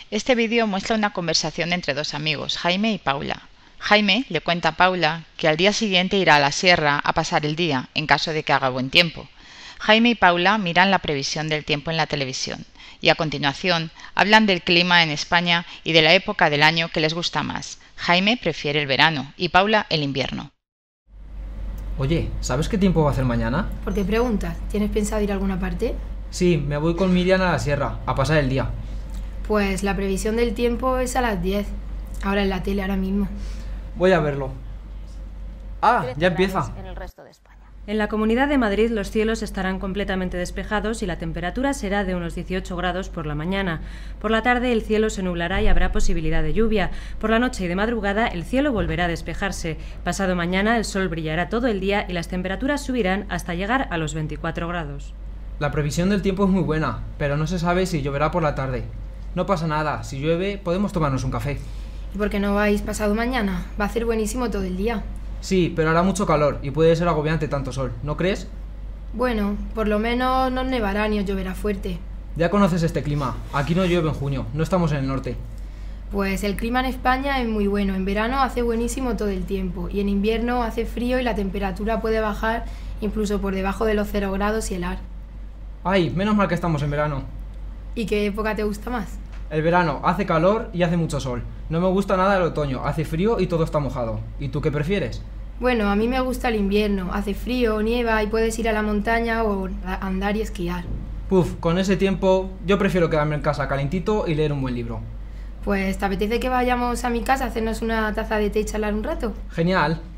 Este vídeo muestra una conversación entre dos amigos, Jaime y Paula. Jaime le cuenta a Paula que al día siguiente irá a la sierra a pasar el día, en caso de que haga buen tiempo. Jaime y Paula miran la previsión del tiempo en la televisión y a continuación hablan del clima en España y de la época del año que les gusta más. Jaime prefiere el verano y Paula el invierno. Oye, ¿sabes qué tiempo va a hacer mañana? ¿Por qué preguntas? ¿Tienes pensado ir a alguna parte? Sí, me voy con Miriam a la sierra, a pasar el día. Pues la previsión del tiempo es a las 10. Ahora en la tele, ahora mismo. Voy a verlo. ¡Ah, ya empieza! En el resto de España. En la Comunidad de Madrid los cielos estarán completamente despejados y la temperatura será de unos 18 grados por la mañana. Por la tarde el cielo se nublará y habrá posibilidad de lluvia. Por la noche y de madrugada el cielo volverá a despejarse. Pasado mañana el sol brillará todo el día y las temperaturas subirán hasta llegar a los 24 grados. La previsión del tiempo es muy buena, pero no se sabe si lloverá por la tarde. No pasa nada, si llueve podemos tomarnos un café. ¿Y por qué no vais pasado mañana? Va a ser buenísimo todo el día. Sí, pero hará mucho calor y puede ser agobiante tanto sol, ¿no crees? Bueno, por lo menos no nevará ni os lloverá fuerte. Ya conoces este clima, aquí no llueve en junio, no estamos en el norte. Pues el clima en España es muy bueno. En verano hace buenísimo todo el tiempo y en invierno hace frío y la temperatura puede bajar incluso por debajo de los 0 grados y helar. ¡Ay, menos mal que estamos en verano! ¿Y qué época te gusta más? El verano hace calor y hace mucho sol. No me gusta nada el otoño, hace frío y todo está mojado. ¿Y tú qué prefieres? Bueno, a mí me gusta el invierno. Hace frío, nieva y puedes ir a la montaña o andar y esquiar. Puf, con ese tiempo yo prefiero quedarme en casa calentito y leer un buen libro. Pues, ¿te apetece que vayamos a mi casa a hacernos una taza de té y charlar un rato? Genial.